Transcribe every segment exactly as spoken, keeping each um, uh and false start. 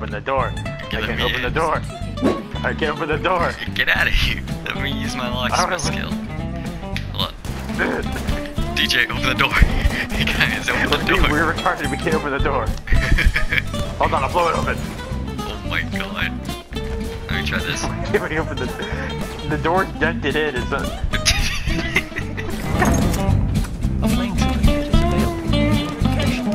open the door. Get I can't open the door. I can't open the door. Get out of here. Let me use my locksmith skill. Look. D J, open the door. Guys, open the door. We're retarded. We can't open the door. Hold on, I'll blow it open. Oh my god. Let me try this. Can we open the the door's dented in? It's a... A flame trooper unit is available in your location.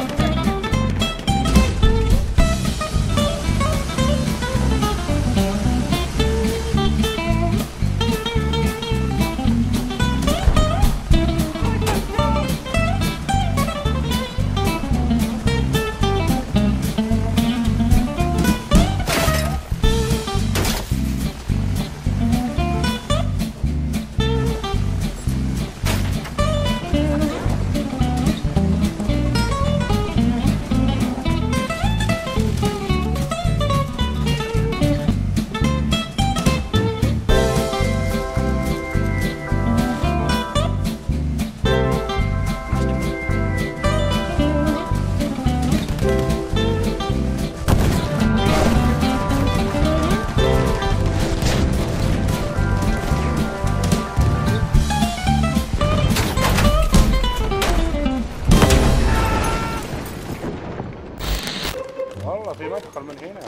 والله في مدخل من هنا.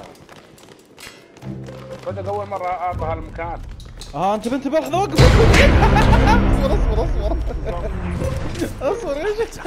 بدأ أول مرة أقف بهالمكان. اه انتبه انتبه لحظة وقف اصبر اصبر اصبر اصبر ايش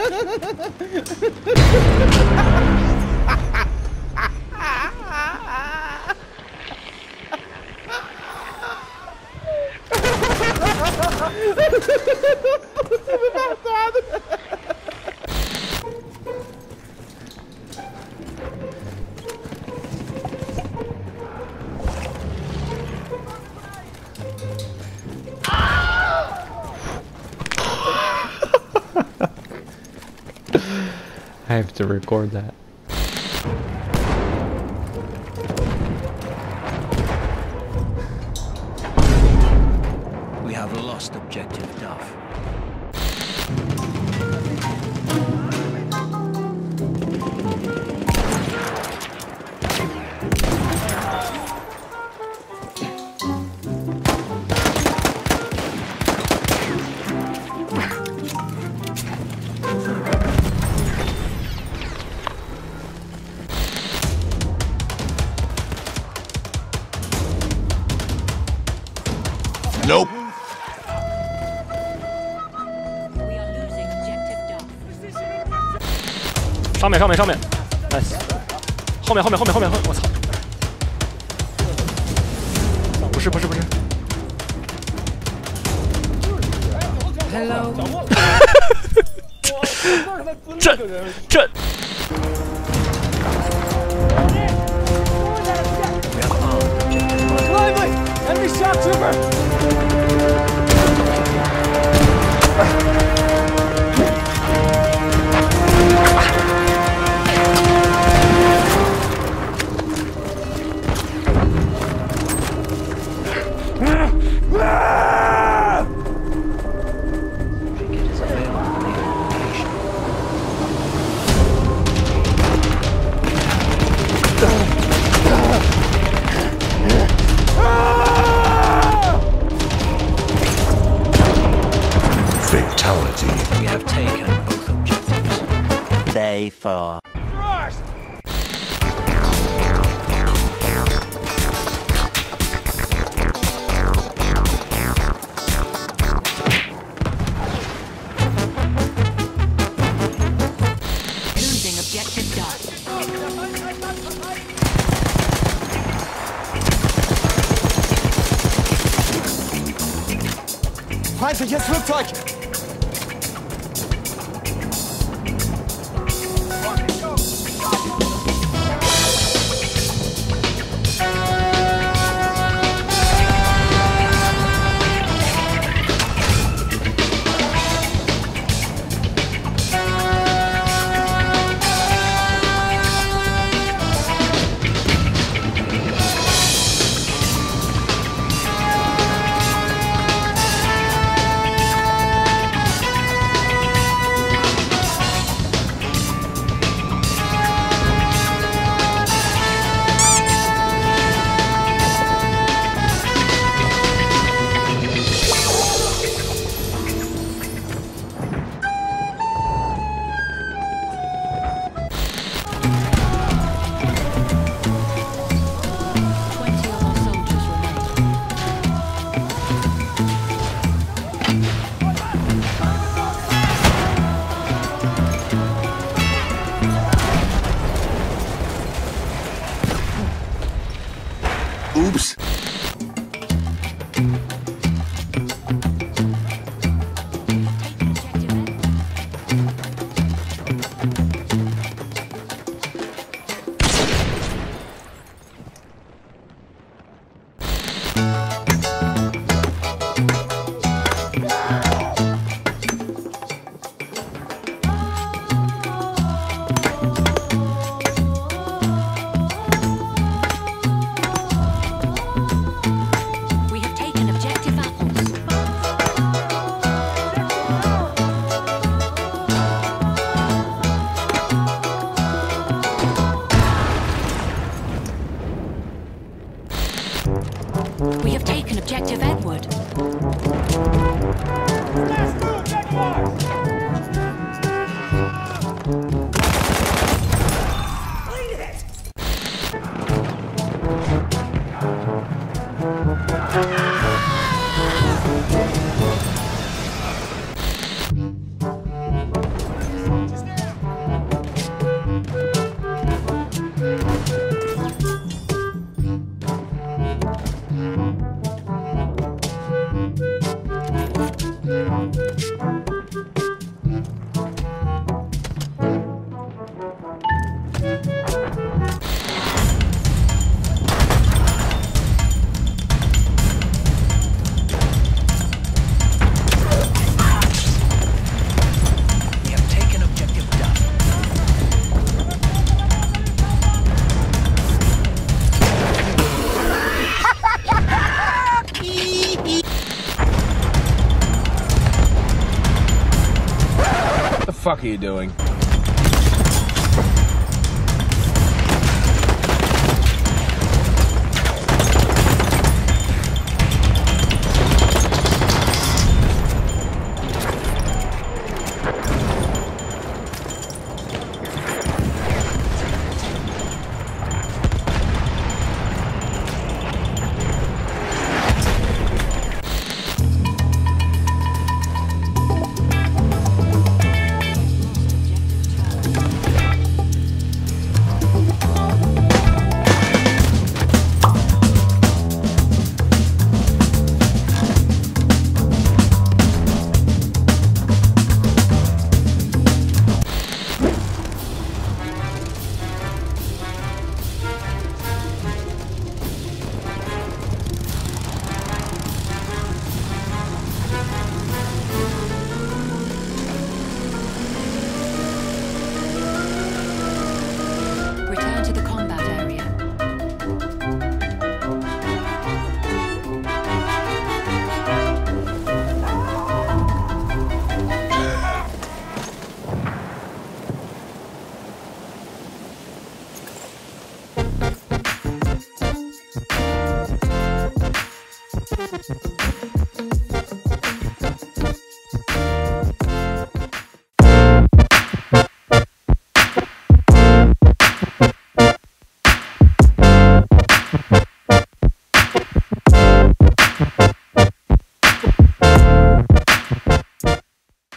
I have to record that. We have lost objective Duff. Nope. We are losing objective Duff. 上面上面上面 ，nice。后面后面后面后面后面，我操！不是不是不是。 Hello。 这这。 We have armed objective Duff. Lively! Enemy shock trooper! Ticket is available in your location. Fatality. We have taken both objectives. Day four. Losing objective Duff. Feindliches Flugzeug! fuck are you doing?